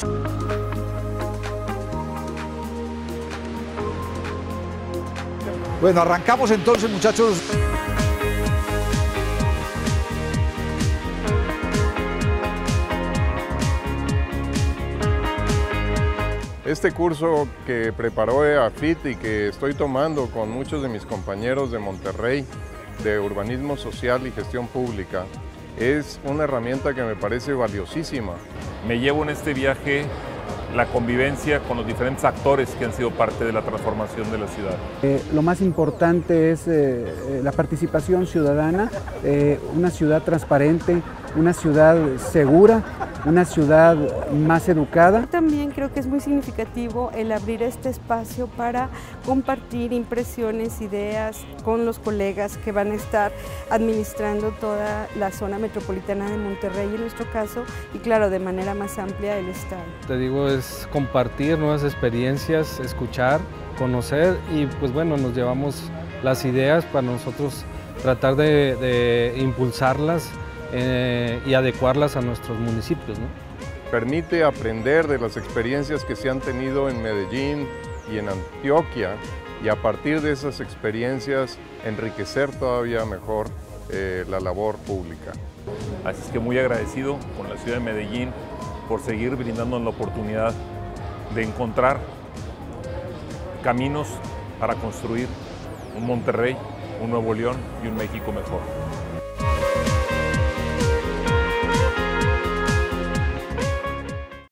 Bueno, arrancamos entonces, muchachos. Este curso que preparó EAFIT y que estoy tomando con muchos de mis compañeros de Monterrey, de Urbanismo Social y Gestión Pública, es una herramienta que me parece valiosísima. Me llevo en este viaje la convivencia con los diferentes actores que han sido parte de la transformación de la ciudad. Lo más importante es la participación ciudadana, una ciudad transparente, una ciudad segura, una ciudad más educada. También creo que es muy significativo el abrir este espacio para compartir impresiones, ideas con los colegas que van a estar administrando toda la zona metropolitana de Monterrey en nuestro caso, y claro, de manera más amplia el estado. Te digo, es compartir nuevas experiencias, escuchar, conocer y pues bueno, nos llevamos las ideas para nosotros tratar de impulsarlas y adecuarlas a nuestros municipios, ¿no? Permite aprender de las experiencias que se han tenido en Medellín y en Antioquia y a partir de esas experiencias enriquecer todavía mejor la labor pública. Así es que muy agradecido con la ciudad de Medellín por seguir brindándonos la oportunidad de encontrar caminos para construir un Monterrey, un Nuevo León y un México mejor.